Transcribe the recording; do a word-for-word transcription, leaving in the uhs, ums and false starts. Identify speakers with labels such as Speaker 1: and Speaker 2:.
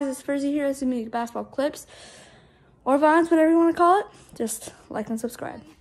Speaker 1: It's Frizzy here. This is me, basketball clips or vines, whatever you want to call it. Just like and subscribe.